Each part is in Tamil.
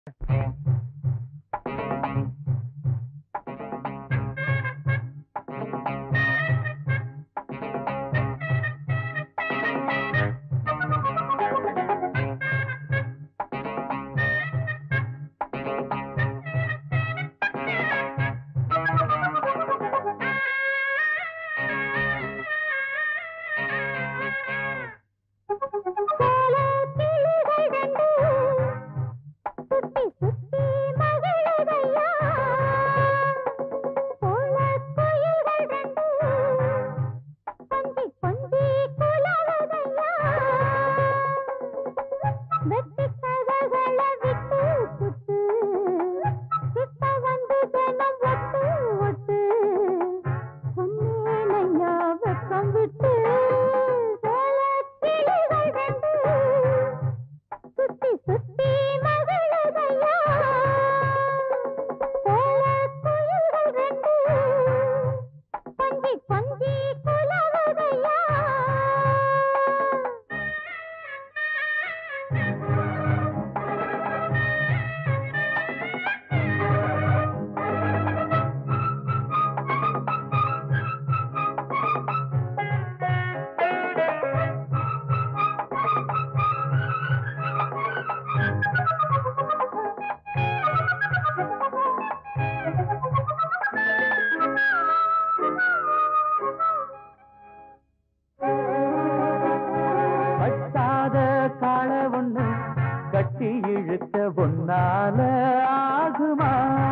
ஒன்னால ஆகுமா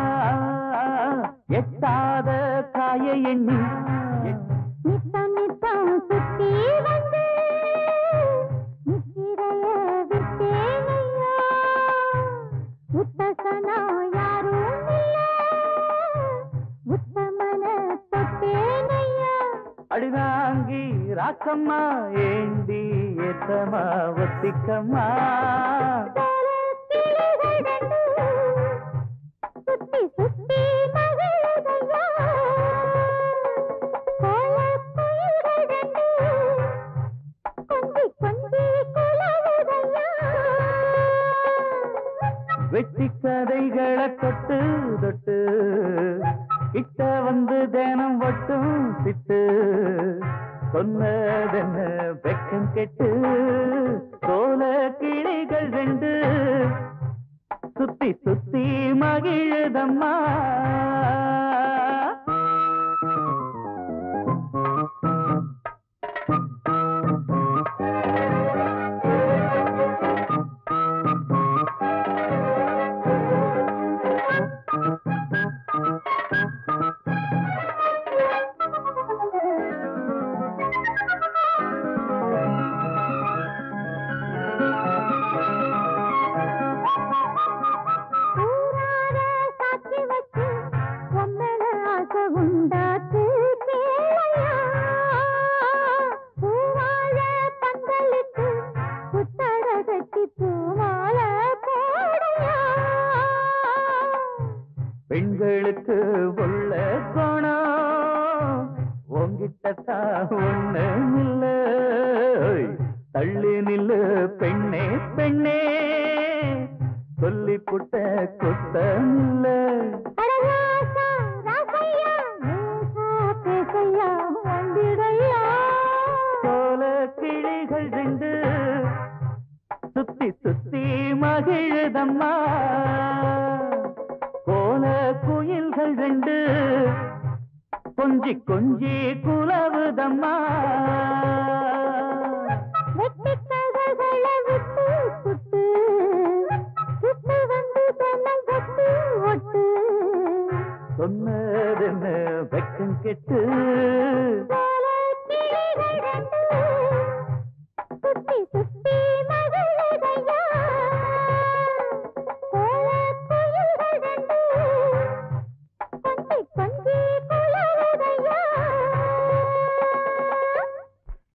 எட்டாத காய எண்ணி நித்தம் நித்தம் சுத்தி வந்து நித்திரைய விட்டேனையா உத்தசனா யாரும் இல்ல உத்தமன தொட்டேனையா அடிதாங்கி ராக்கம்மா ஏந்தி ஏத்தமா ஒத்திக்கம்மா சுத்தி சுத்தி மகளுதையா கொஞ்சி கொஞ்சி குலவுதையா வெட்டி கதைகளை தொட்டு தொட்டு கிட்ட வந்து தினம் ஒட்டும் சிட்டு சொன்னதென்ன வெக்கம் கெட்டு சோல கிளிகள் ரெண்டு சுத்தி சுத்தி மகிழுதம்மா பெண்களுக்கு உள்ள கோணம் உங்கிட்ட ஒண்ணு இல்ல தள்ளி நில்லு பெண்ணே பெண்ணே சொல்லி புட்ட குத்தம் இல்ல சோல கிளிகள் ரெண்டு சுத்தி சுத்தி மகிழுதம்மா கோல குயில்கள் ரெண்டு கொஞ்சி கொஞ்சி குலவுதம்மா சொன்னதென்ன வெக்கம் கெட்டு